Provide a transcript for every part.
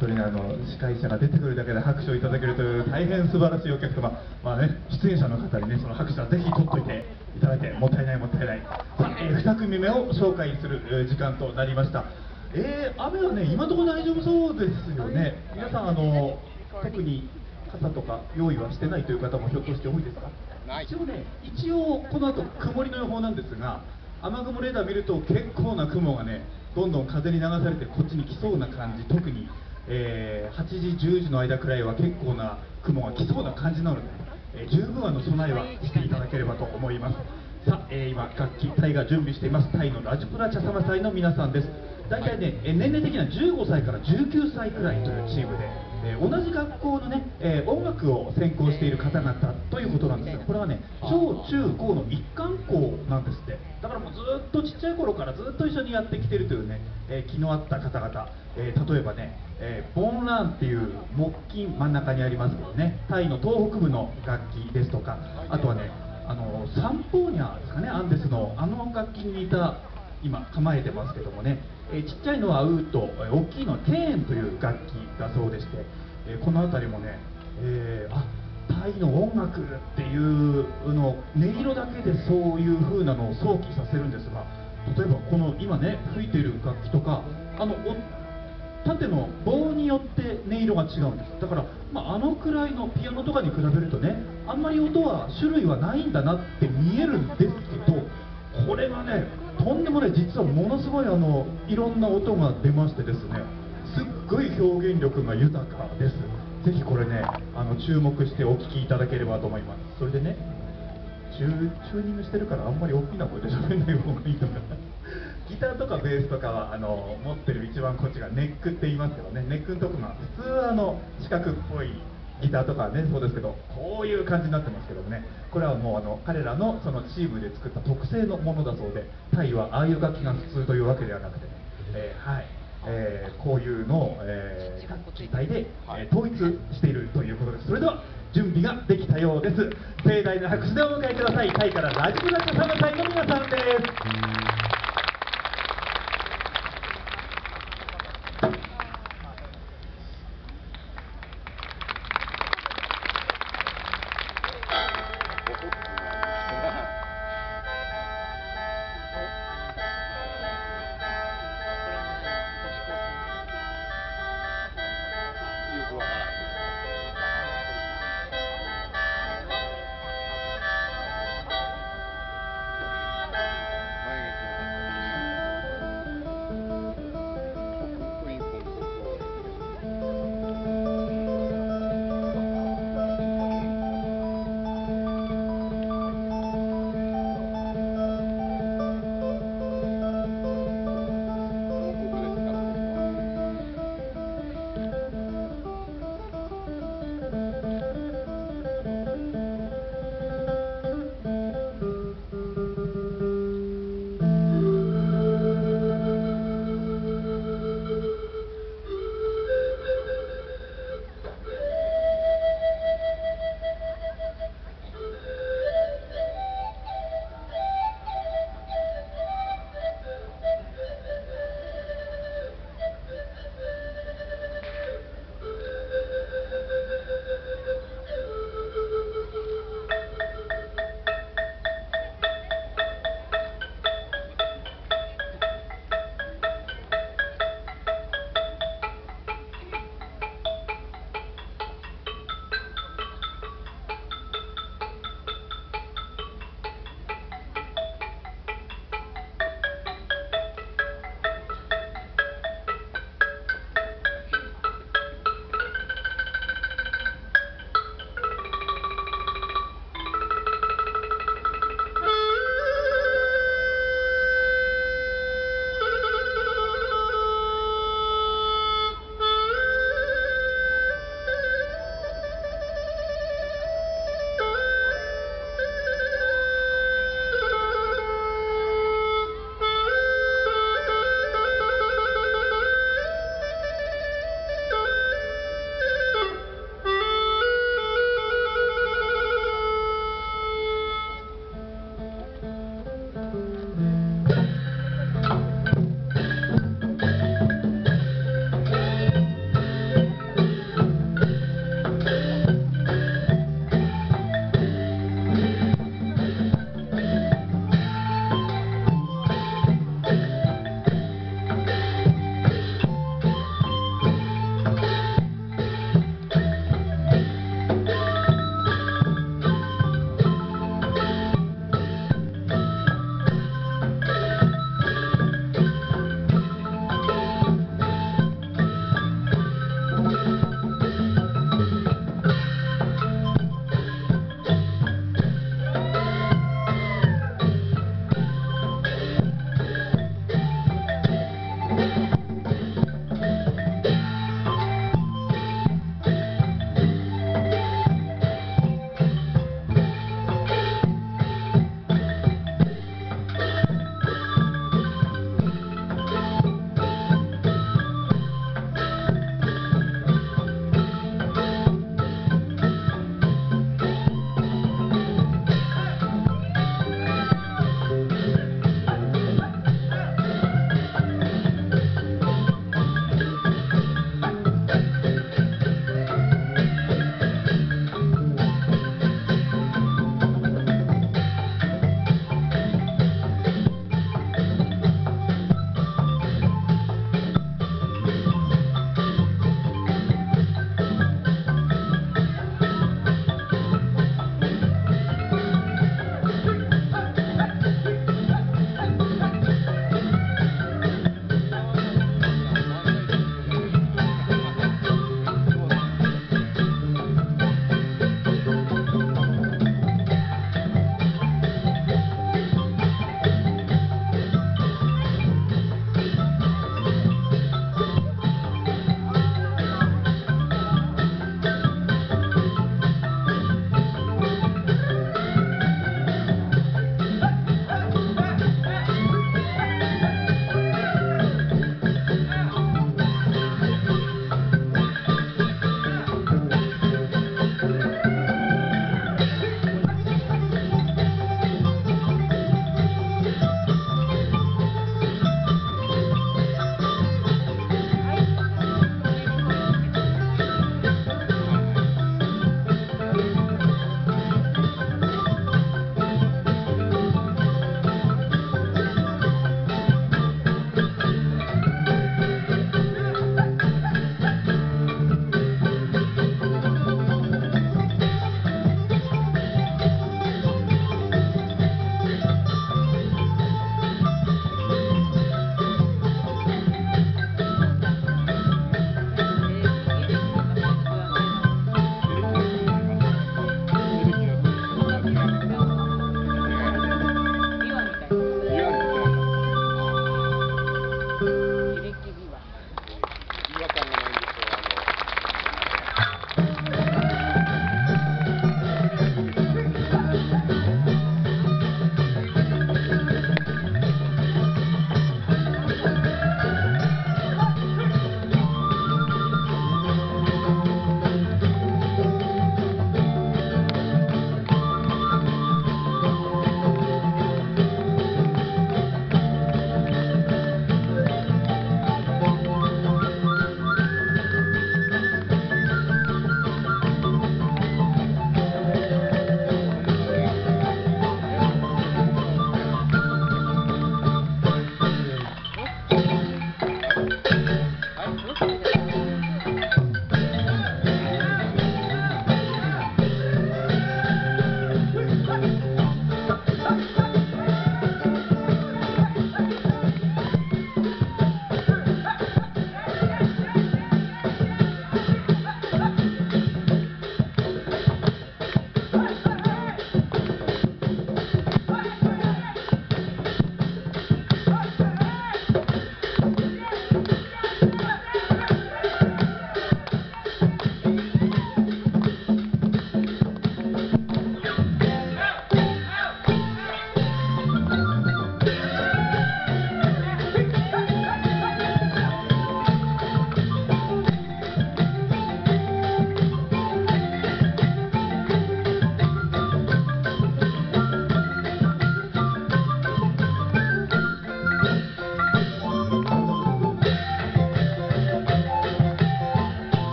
当にね、司会者が出てくるだけで拍手をいただけるという大変素晴らしいお客様、出演者の方にね、その拍手はぜひ取っといていただいて、もったいないもったいない。さあ、2組目を紹介する時間となりました。雨はね、今のところ大丈夫そうですよね。皆さん、特に傘とか用意はしてないという方もひょっとして多いですか？一応この後曇りの予報なんですが、雨雲レーダー見ると結構な雲がね、どんどん風に流されてこっちに来そうな感じ、特に、8時、10時の間くらいは結構な雲が来そうな感じなので、十分備えはしていただければと思います。さあ、今楽器タイが準備しています。タイのラジプラチャサマサイの皆さんです。大体ね、年齢的には15歳から19歳くらいというチームで、同じ学校のね、音楽を専攻している方々ということなんですが、これはね、小中高の一貫校なんですって。だからもうずっとちっちゃい頃からずっと一緒にやってきているというね、気の合った方々、例えばね、ボンランっていう木琴真ん中にありますけどね、タイの東北部の楽器ですとか、あとはね、サンポーニャですかね、アンデスの楽器に似た今構えてますけどもね、ちっちゃいのはウート、大きいのはケーンという楽器だそうでして、この辺りもね、タイの音楽っていうの音色だけでそういう風なのを想起させるんですが、例えばこの今ね吹いている楽器とか、縦の棒によって音色が違うんです。だから、あのくらいのピアノとかに比べるとね、あんまり音は種類はないんだなって見えるんですけど、これがね、とんでもない、実はものすごいいろんな音が出ましてですね、すっごい表現力が豊かです。ぜひこれね、注目してお聴きいただければと思います。それでね、チューニングしてるからあんまり大きな声で喋んない方がいいと思います。ギターとかベースとかは持ってる一番こっちがネックって言いますけどね、ネックのとこが普通は四角っぽいギターとかはねそうですけど、こういう感じになってますけどもね、これはもう彼らのそのチームで作った特製のものだそうで、タイはああいう楽器が普通というわけではなくてね、こういうのを、楽器隊で、統一しているということです。それでは準備ができたようです。盛大な拍手でお迎えください。タイからラジプラチャサマサイの皆さんです。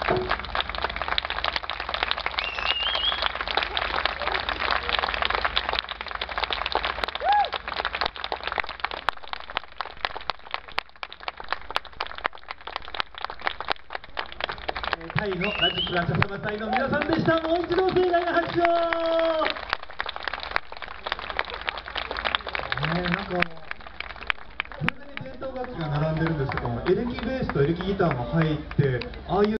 タイのラジプラチャサマサイの皆さんでした。もう一度盛大な拍手を。なんかこれだけ伝統楽器が並んでるんですけども、エレキベースとエレキギターも入って、ああいう